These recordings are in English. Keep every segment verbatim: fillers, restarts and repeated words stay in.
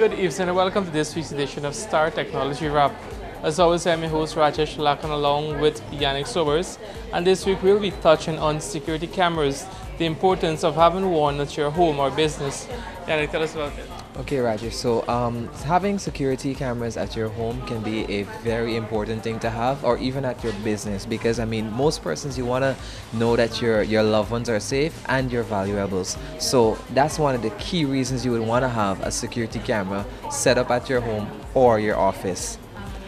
Good evening and welcome to this week's edition of Star Technology Wrap. As always, I'm your host Rajesh Lakan along with Yannick Sobers, and this week we'll be touching on security cameras, the importance of having one at your home or business. Yannick, tell us about it. Okay, Rajesh. So, um, having security cameras at your home can be a very important thing to have, or even at your business, because I mean, most persons you want to know that your your loved ones are safe and your valuables. So that's one of the key reasons you would want to have a security camera set up at your home or your office.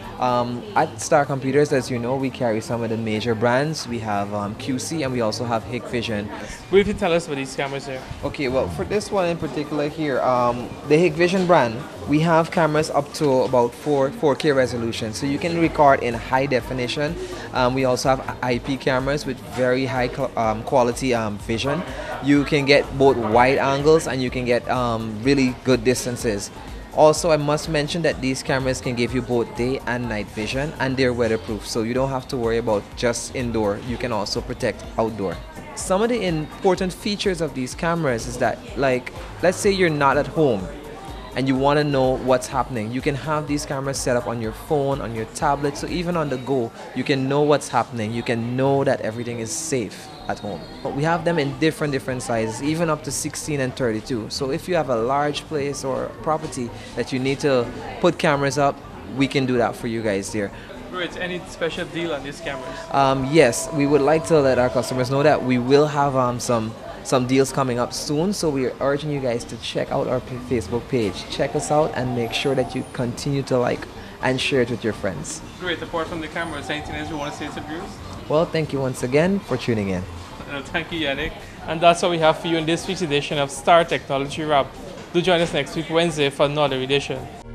Um, at Star Computers, as you know, we carry some of the major brands. We have um, Q C and we also have Hikvision. Briefly tell us about these cameras here. Okay, well, for this one in particular here, um, the Hikvision brand, we have cameras up to about four, 4K resolution. So you can record in high definition. Um, we also have I P cameras with very high um, quality um, vision. You can get both wide angles and you can get um, really good distances. Also, I must mention that these cameras can give you both day and night vision, and they're weatherproof, so you don't have to worry about just indoor. You can also protect outdoor. Some of the important features of these cameras is that, like, let's say you're not at home and you want to know what's happening. You can have these cameras set up on your phone, on your tablet, so even on the go, you can know what's happening. You can know that everything is safe at home. We have them in different different sizes, even up to sixteen and thirty-two. So if you have a large place or property that you need to put cameras up, we can do that for you guys there. Great. Any special deal on these cameras? Um, yes, we would like to let our customers know that we will have um, some some deals coming up soon, so we are urging you guys to check out our Facebook page. Check us out and make sure that you continue to like and share it with your friends. Great. Apart from the cameras, anything else you want to say to viewers? Well, thank you once again for tuning in. Uh, thank you, Yannick. And that's all we have for you in this week's edition of Star Technology Wrap. Do join us next week, Wednesday, for another edition.